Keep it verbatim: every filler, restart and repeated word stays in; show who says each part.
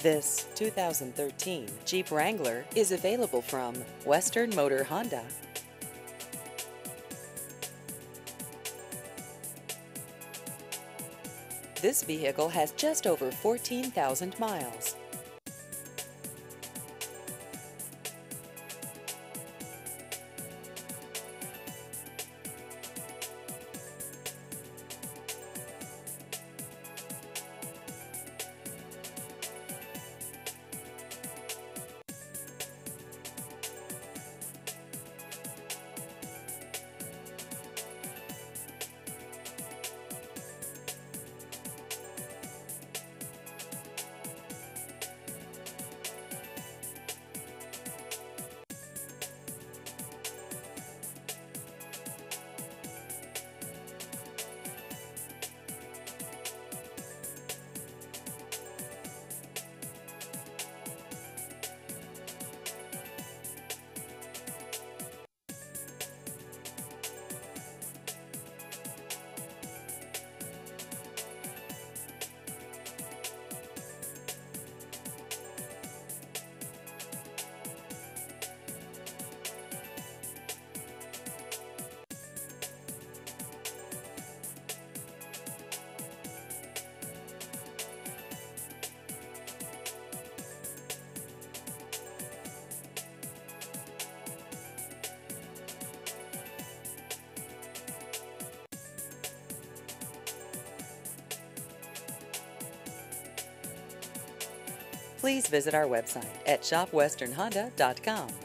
Speaker 1: This two thousand thirteen Jeep Wrangler is available from Western Motor Honda. This vehicle has just over fourteen thousand miles. Please visit our website at shop western honda dot com.